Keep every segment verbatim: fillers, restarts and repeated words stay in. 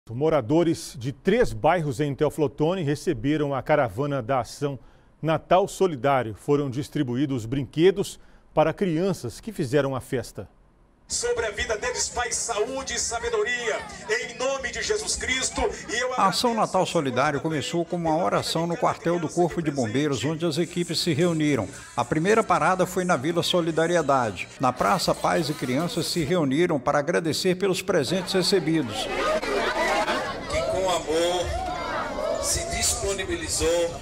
Moradores de três bairros em Teoflotone receberam a caravana da ação Natal Solidário. Foram distribuídos brinquedos para crianças que fizeram a festa. Sobre a vida deles, Pai, saúde e sabedoria, em nome de Jesus Cristo. E eu a ação Natal Solidário começou com uma oração no quartel do Corpo de Bombeiros, onde as equipes se reuniram. A primeira parada foi na Vila Solidariedade. Na praça, pais e crianças se reuniram para agradecer pelos presentes recebidos. Que com amor se disponibilizou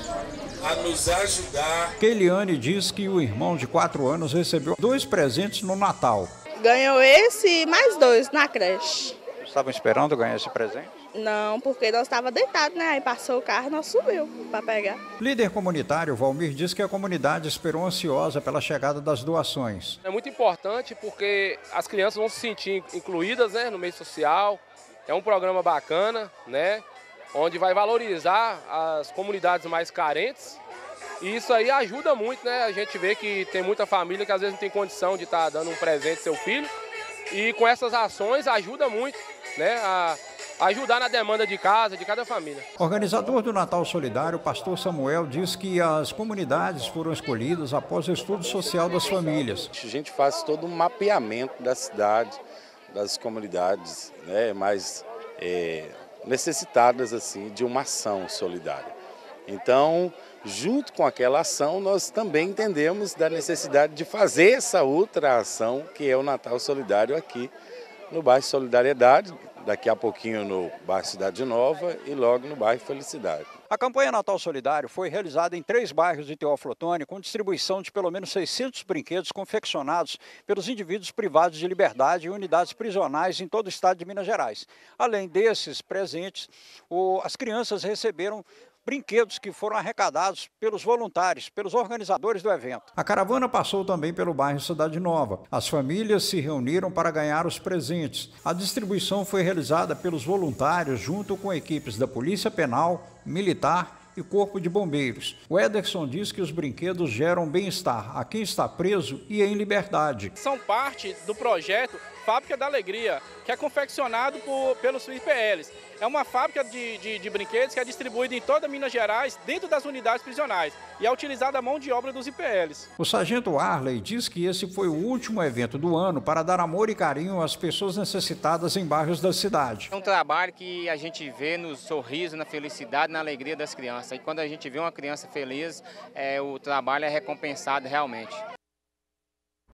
a nos ajudar. Keiliane diz que o irmão de quatro anos recebeu dois presentes no Natal. Ganhou esse e mais dois na creche. Estavam esperando ganhar esse presente? Não, porque nós estávamos deitados, né? Aí passou o carro e nós subiu para pegar. Líder comunitário Valmir diz que a comunidade esperou ansiosa pela chegada das doações. É muito importante porque as crianças vão se sentir incluídas, né, no meio social. É um programa bacana, né, onde vai valorizar as comunidades mais carentes. E isso aí ajuda muito, né? A gente vê que tem muita família que às vezes não tem condição de estar dando um presente ao seu filho. E com essas ações ajuda muito, né, a ajudar na demanda de casa, de cada família. Organizador do Natal Solidário, o pastor Samuel, diz que as comunidades foram escolhidas após o estudo social das famílias. A gente faz todo um mapeamento da cidade, das comunidades, né, mais é, necessitadas assim, de uma ação solidária. Então, junto com aquela ação, nós também entendemos da necessidade de fazer essa outra ação, que é o Natal Solidário aqui no bairro Solidariedade, daqui a pouquinho no bairro Cidade Nova e logo no bairro Felicidade. A campanha Natal Solidário foi realizada em três bairros de Teoflotone, com distribuição de pelo menos seiscentos brinquedos confeccionados pelos indivíduos privados de liberdade e unidades prisionais em todo o estado de Minas Gerais. Além desses presentes, o, as crianças receberam brinquedos que foram arrecadados pelos voluntários, pelos organizadores do evento. A caravana passou também pelo bairro Cidade Nova. As famílias se reuniram para ganhar os presentes. A distribuição foi realizada pelos voluntários junto com equipes da Polícia Penal, Militar e Corpo de Bombeiros. O Ederson diz que os brinquedos geram bem-estar a quem está preso e em liberdade. São parte do projeto Fábrica da Alegria, que é confeccionado por, pelos I P Ls. É uma fábrica de, de, de brinquedos que é distribuída em toda Minas Gerais, dentro das unidades prisionais, e é utilizada a mão de obra dos I P Ls. O sargento Arley diz que esse foi o último evento do ano para dar amor e carinho às pessoas necessitadas em bairros da cidade. É um trabalho que a gente vê no sorriso, na felicidade, na alegria das crianças. E quando a gente vê uma criança feliz, é, o trabalho é recompensado realmente.